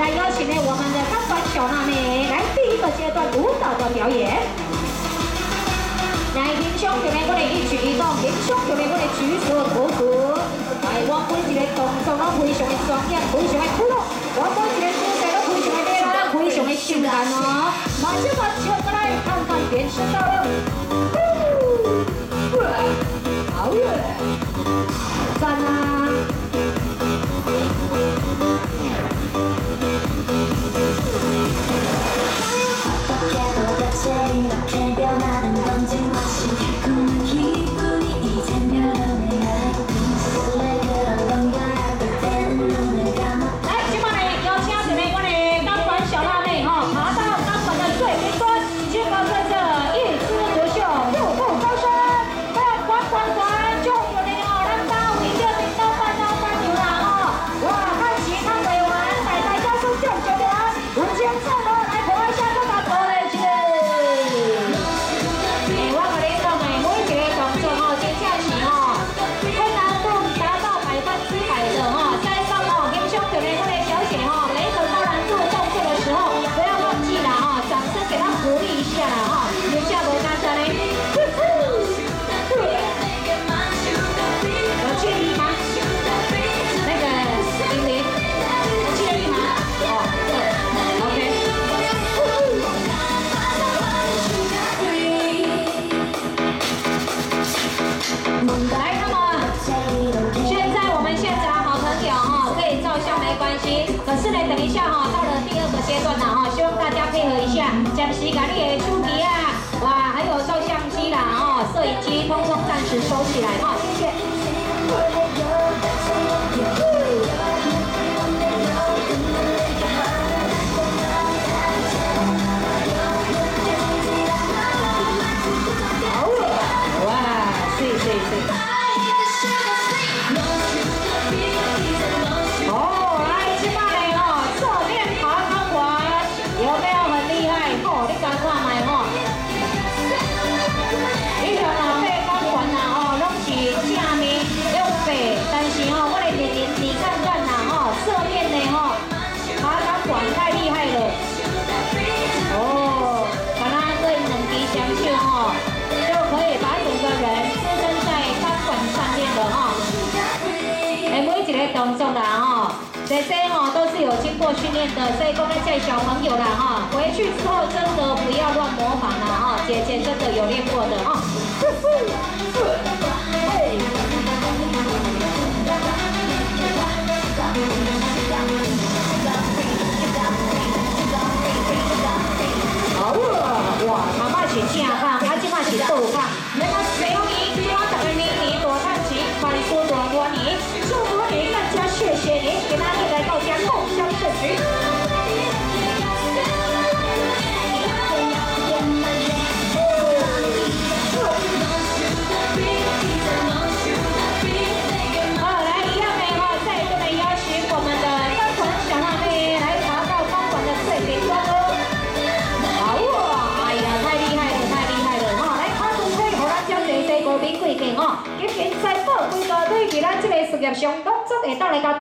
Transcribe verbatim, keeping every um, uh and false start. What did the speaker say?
来邀请呢我们的钢管小辣妹来第一个阶段舞蹈的表演。来，平胸就免我哋一举一动，平胸就免我哋举手投足。来，我每一个动作拢非常的专业，非常的酷。我每一个姿势都非常的美丽，非常的性感哦。马上把手过来，看看变身的。好耶！赞啊！ 可是呢，等一下哈，到了第二个阶段了哈，希望大家配合一下，暂时把你的手机啊，哇，还有照相机啦哈，摄影机通通暂时收起来哈，谢谢。好，哇，谢谢谢。 动作啦哈，这些哈都是有经过训练的，所以各位在小朋友啦哈，回去之后真的不要乱模仿啦哈，姐姐真的有练过的哈。好啊，哇，妈妈是正胖，啊，即摆是倒胖，那么谁你多大个年龄多看齐，快速多多你，祝福你更加谢谢你，给大家来到家共襄盛举。 哦，今年在宝贵个对其咱这个事业上工作会当来甲。